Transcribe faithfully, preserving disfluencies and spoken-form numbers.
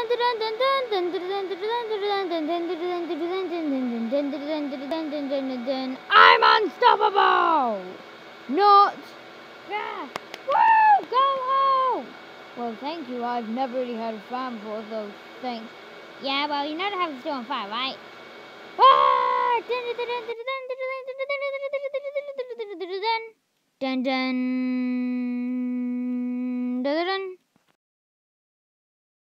I'm unstoppable! Not. Yeah. Woo! Go home! Well, thank you. I've never really had a fan for those things. Yeah, well, you know the house is still on fire, right? Ah! Dun dun dun dun dun dun.